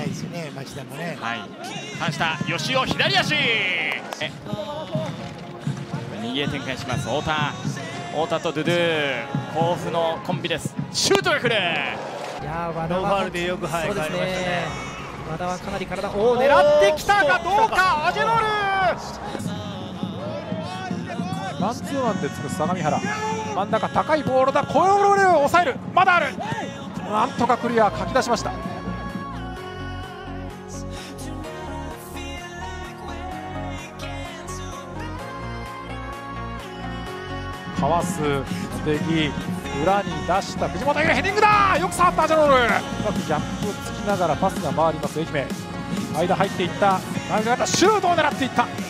ないですよね、町田もね。 はい、反した吉尾左足、右へ展開します。太田とドゥドゥ、甲府のコンビです。シュートが来る。 いやー、和田ノーファはウルでよく入りましたね。 和田はかなり体を狙ってきたがどうか、アジェノール。 マンツーマンでつく相模原、真ん中高いボールだ、これを抑える、まだある、なんとかクリア、かき出しました。かわす出来、裏に出した藤本優ヘディングだ、よく触ったアジャノール、うまくギャップをつきながらパスが回ります愛媛、間入っていった、シュートを狙っていった。